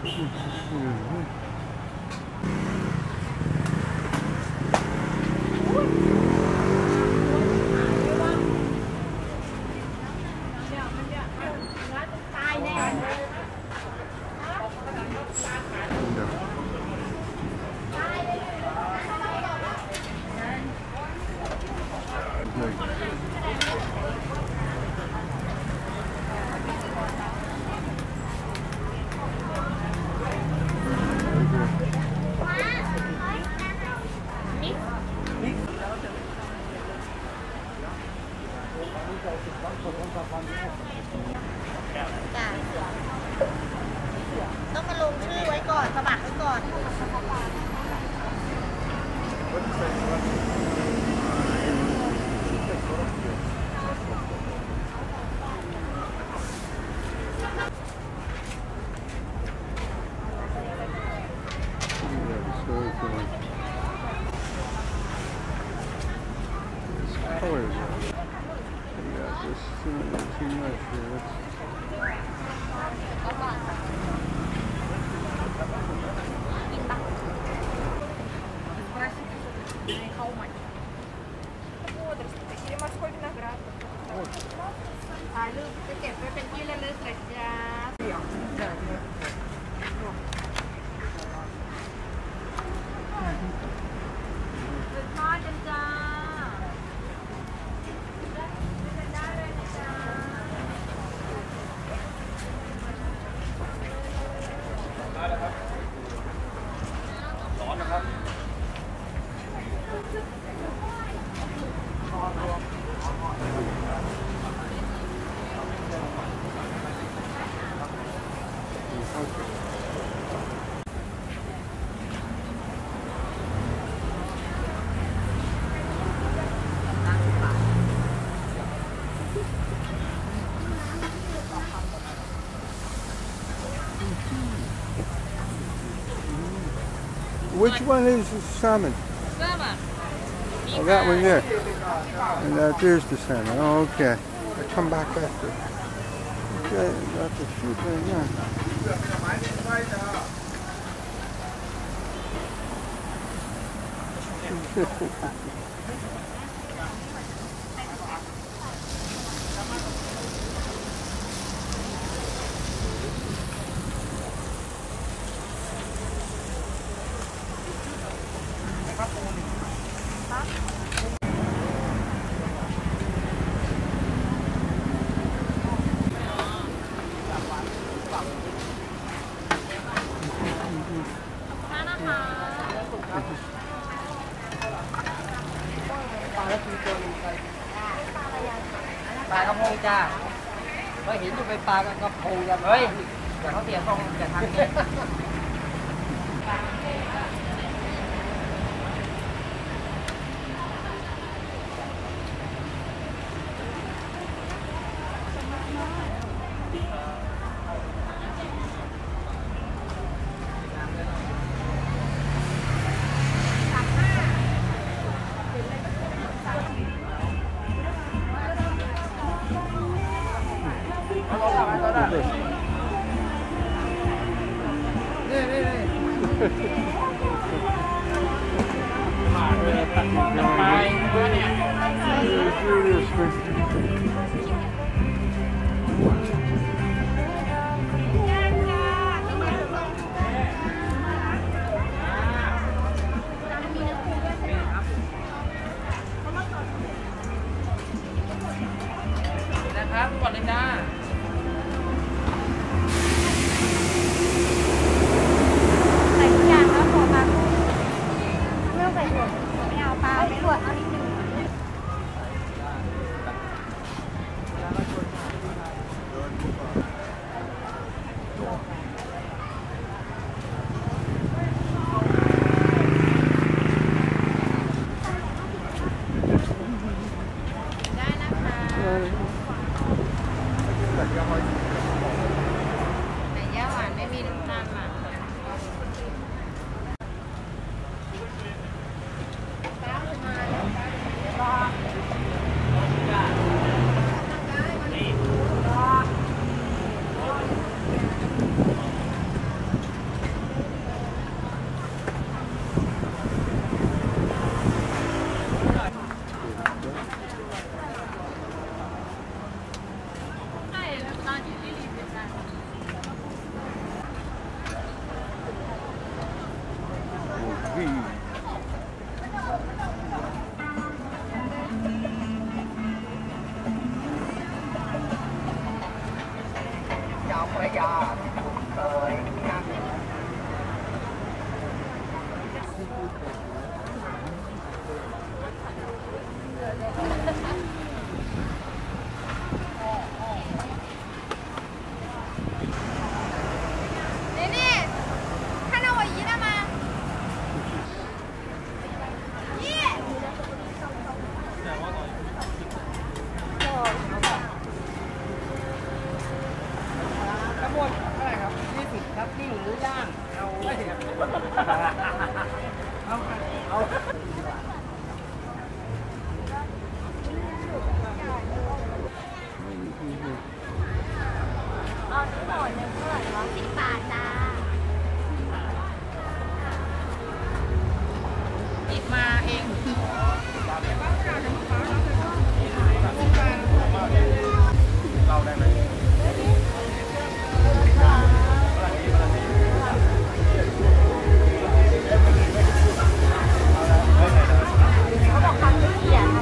ต้องมาลงชื่อไว้ก่อนสมัครไว้ก่อนถ่ายรูปจะเก็บไว้เป็นที่ระลึกเลยจ้าสุดยอดจังจ้าได้เลยนะจ้าได้แล้วครับร้อนนะครับ Which one is the salmon? Salmon. Oh, that one there. And there's the salmon. Oh, okay. I come back after. Okay, got the shoot right now. Bà không hôi cha, mới hiện cho bên bà có phù ra rồi, giờ có tiền không, giờ thằng kia.นะครับก่อนเลยจ้าใส่ทุกอย่างแล้วพอปลาไม่ต้องใส่ถั่วไม่เอาปลาไม่ถั่วเอานิดนึงได้นะคะแต่ย่าหวานไม่มีน้ำตาลหวานแล้วอ๋อที่หมดเนี่ยเท่าไหร่คะ10 บาทจ้าหยิบมาเองเราได้ไหมเขาบอกความละเอียด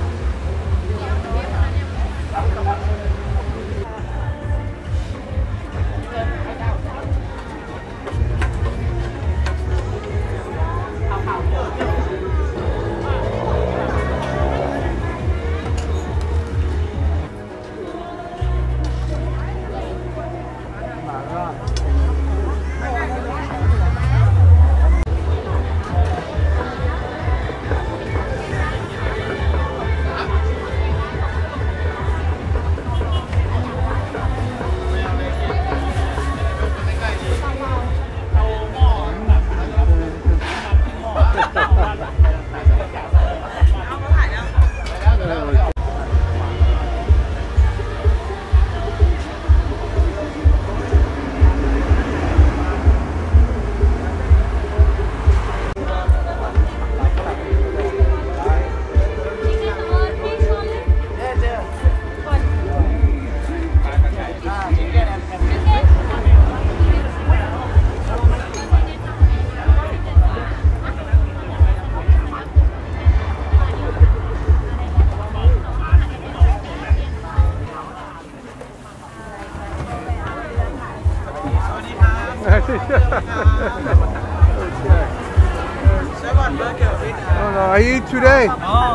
Oh no, I eat today.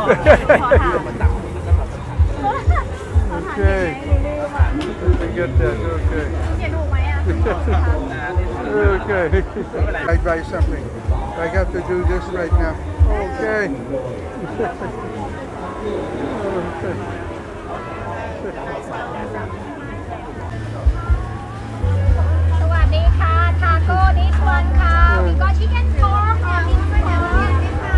Okay. I get that. Okay. เขียนถูกไหมอ่ะ Okay. I buy something. I got to do this right now. Okay. Okay. สวัสดีค่ะ ทาโก้นิชวันค่ะมีก็ชิคเก้นทอร์กค่ะมีข้าวเหนียวด้วยค่ะ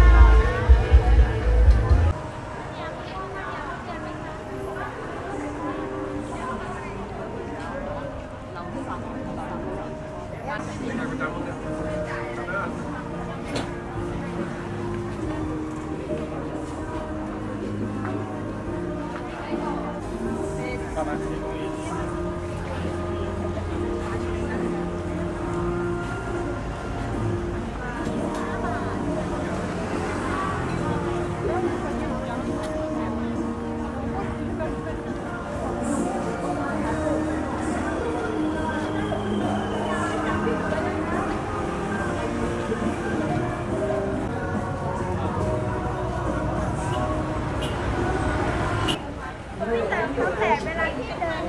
เขาแจกเวลาที่เดิน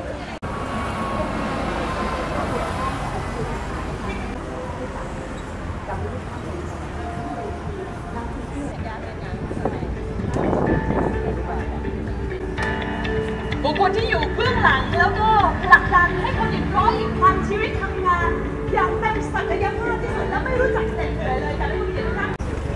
บุคคลที่อยู่เบื้องหลังแล้วก็ผลักดันให้คนอีก100 พันชีวิตทำงานอย่างเต็มศักยภาพที่สุดและไม่รู้จักเหน็ดเหนื่อยเลยค่ะและคุณเกียรติค่ะ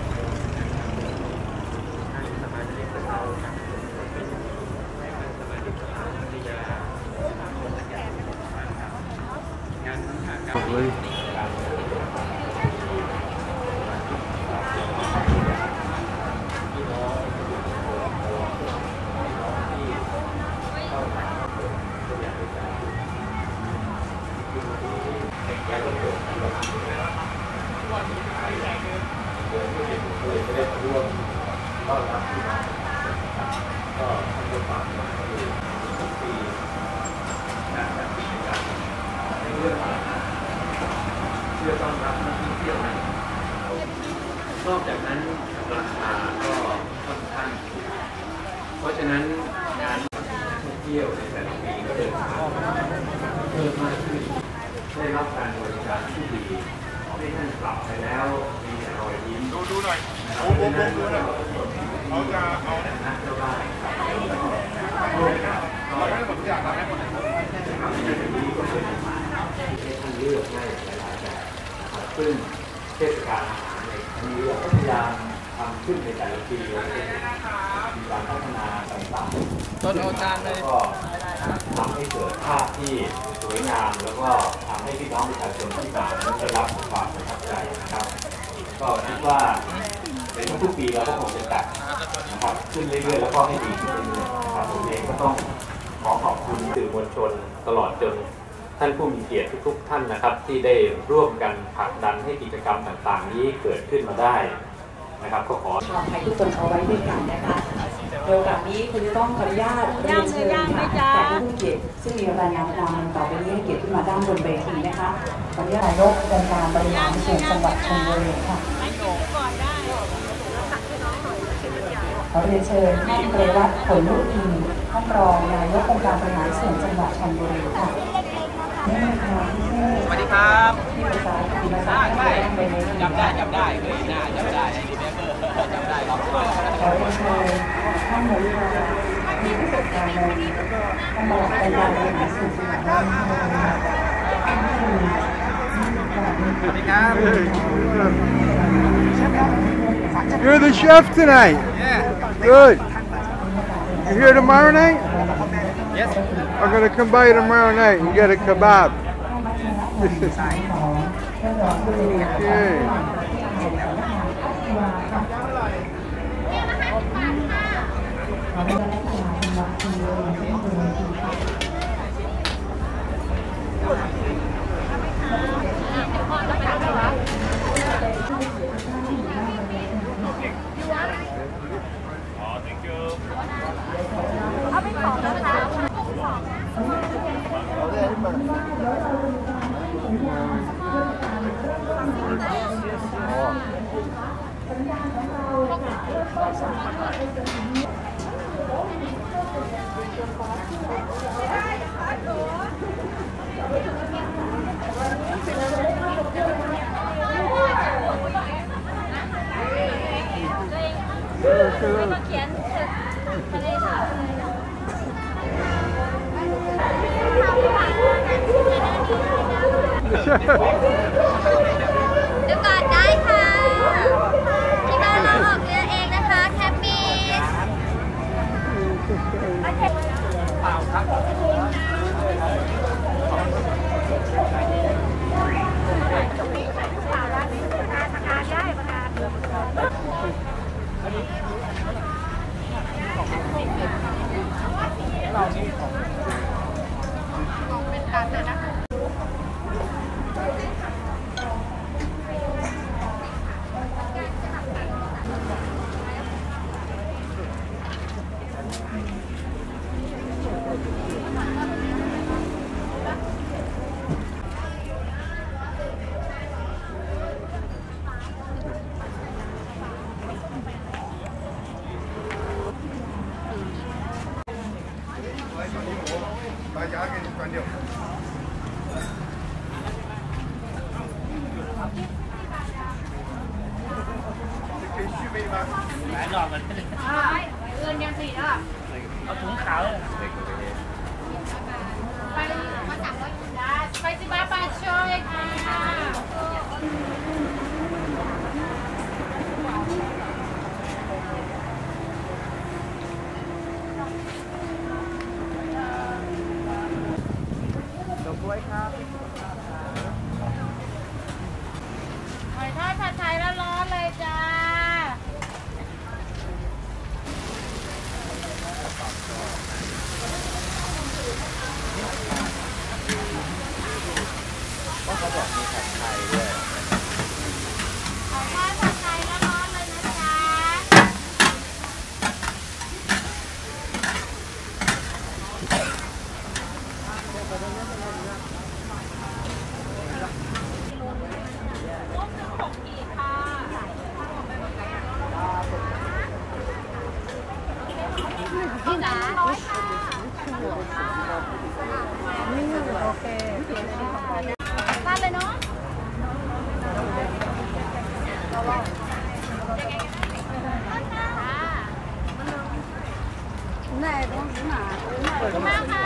นอกจากนั้นราคาก็ค่อนข้างถูกเพราะฉะนั้นงานท่องเที่ยวในแต่ละปีก็เดินทางเพิ่มมากขึ้นได้รับการบริการที่ดีให้ท่านกลับไปแล้วมีรอยยิ้มดูหน่อยดูหน่อยเขาจะเอานะเจ้าบ้านเราไม่ได้หมดอยากทำให้หมดนะครับในนี้ก็เป็นให้ท่านเลือกได้หลายแบบนะครับซึ่งเทศกาลอาหารในครั้งนี้เราก็พยายามทำขึ้นในแต่ละปีมีการพัฒนาต่างๆต้นเอาจานเลยก็ทำให้เกิดภาพที่สวยงามแล้วก็ทำให้พี่น้องประชาชนที่มาได้รับความประทับใจนะครับก็คิดว่าในทุกปีเราก็คงจะจัดนะครับขึ้นเรื่อยๆแล้วก็ให้ดีขึ้นเรื่อยๆนะครับผมเองก็ต้องขอขอบคุณสื่อมวลชนตลอดจนท่านผู้มีเกียรติทุกๆท่านนะครับที่ได้ร่วมกันผลักดันให้กิจกรรมต่างๆนี้เกิดขึ้นมาได้นะครับก็ขอชาวไทยทุกคนเอาไว้ด้วยกันนะคะในโอกาสนี้คุณจะต้องขออนุญาตเรียนเชิญค่ะจากผู้เกียรติซึ่งมีรายงานความต่อไปนี้ให้เกียรติขึ้นมาด้านบนเวทีนะคะขออนุญาตนายกองค์การบริหารส่วนจังหวัดชลบุรีค่ะขอเรียนเชิญท่านเกรวัฒน์ผลลุอินท่านรองนายกองค์การบริหารส่วนจังหวัดชลบุรีค่ะสวัสดีครับได้จำได้เลยหน้าจำได้ไอ้นี่แม่เบอร์จำได้ครับขอเรียนเชิญท่านนายกมีประสบการณ์ในท่านรององค์การบริหารส่วนจังหวัดชลบุรีสวัสดีครับ You're the chef tonight. Yeah. Good. You here tomorrow night? Yes. I'm gonna come by tomorrow night and get a kebab. Okay. เอาไปของนะคะ ก็เขียนทะเลสาบเดี๋ยวก่อนได้ค่ะที่บ้านเราออกเรือเองนะคะแคปปี้เปล่าครับเป็นการเลยนะเงินยังสี่แล้วเอาถุงขาวไปมาสั่งแล้วได้ไปสิบ้าปลาช่วยค่ะหอยทอดผัดไทยแล้วร้อนเลยจ้าเขาบอกมีผัดไทยด้วยหอยทอดผัดไทยแล้วร้อนเลยนะจ๊ะพี่จ๋าร้อยค่ะโอเคทานเลยเนาะไหนต้องหนาขอบคุณมากค่ะ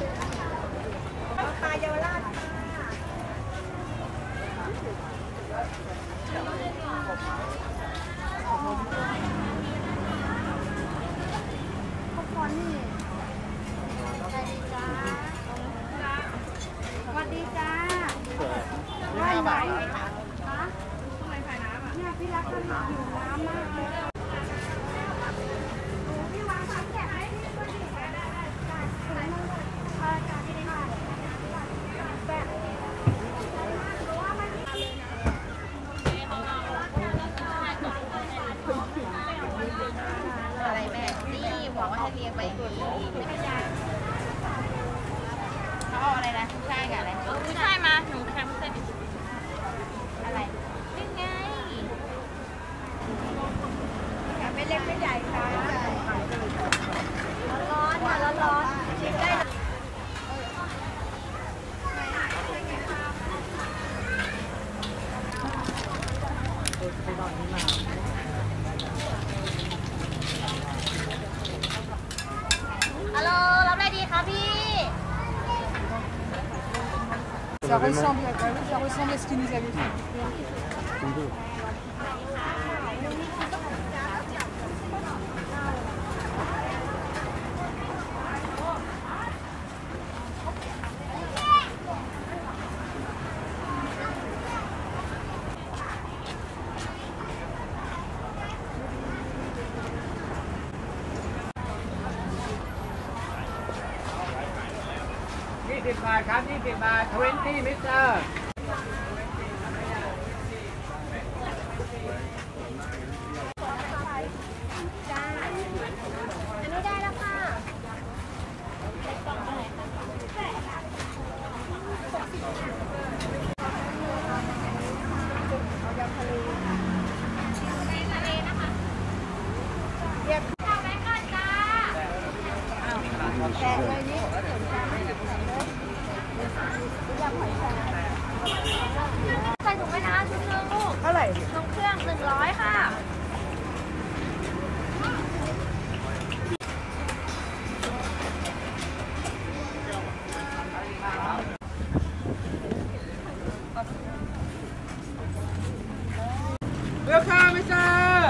ปลาเยาวราชค่ะพี่รักกันหิวน้ำมากเลยพี่วางสามแกะให้พี่คนดีได้อะไรแม่นี่บอกว่าให้เรียงไปอีกเขาเอาอะไรนะใช่กับอะไรใช่มาหนูแคมเสร็จอะไรนี่ไงไม่เล็กไม่ใหญ่ค่ะร้อนค่ะร้อนชิมได้ฮัลโหลรับอะไรดีคะพี่ Ça ressemble à ce qu'il nous avait fait. 20 บาทครับ20 บาท20มิสเตอร์จ้าอันนี้ได้แล้วค่ะทะเลนะคะเรียบเข้าแบงก์ก่อนจ้าแกะเลยนี่ใส่ถุงไหมคะชุดนึงลูกเท่าไหร่ลงเครื่อง100ค่ะเลือกข้าวมิสเตอร์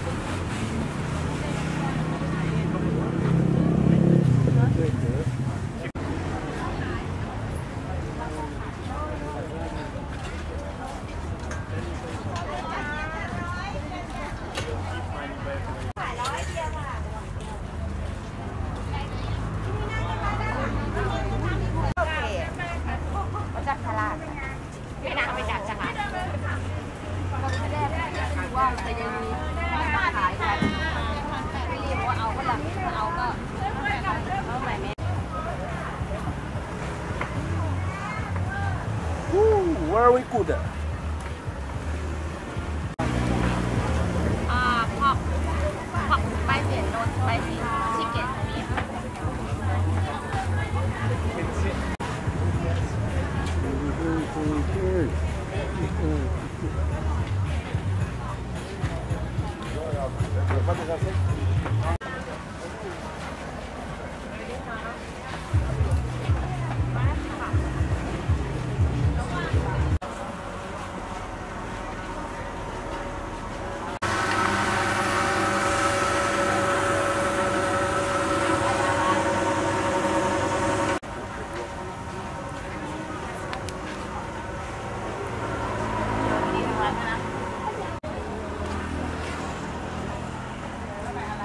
จับฉลากไม่น่าไปจับฉลากเราจะได้ว่าจะยังมีขายกันไม่รีบว่าเอาก็หลังเอาก็เอาใหม่แม่ very good ผักใบเสียนโนนใบสีชิคเก้นมีค่ะอ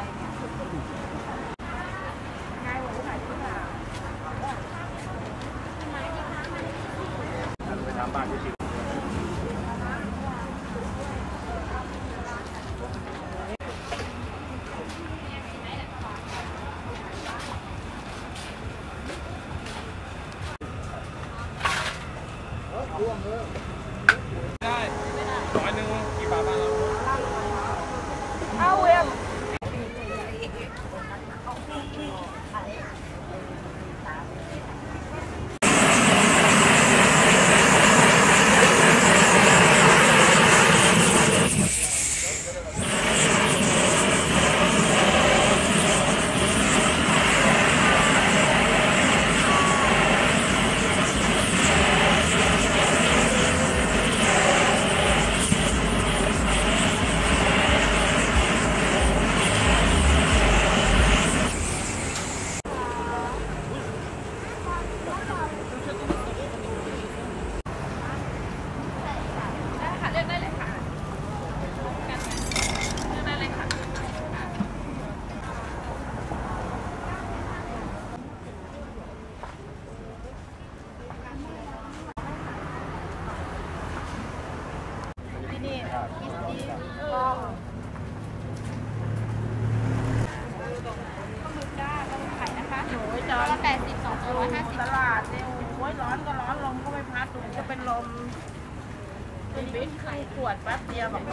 ลมเป็นวิทย์ขวดแป๊บเดียวแบบ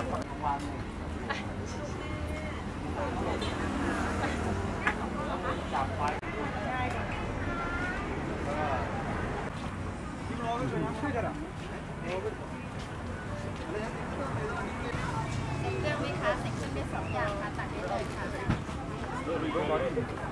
เครื่องไหมคะใส่เครื่องได้2 อย่างค่ะตัดได้เลยค่ะ